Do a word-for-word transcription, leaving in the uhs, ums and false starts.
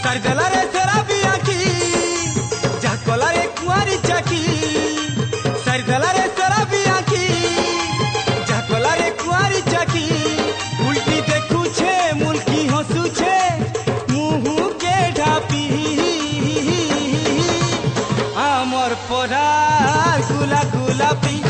सारदला रे तेरा भी आखी जाकोला रे कुआरी चाकी सारदला रे तेरा भी आखी जाकोला रे कुआरी चाकी उल्टी देखू छे मुल्की हंसू छे मुँह के ढापी आमर पढ़ा गुला गुलापी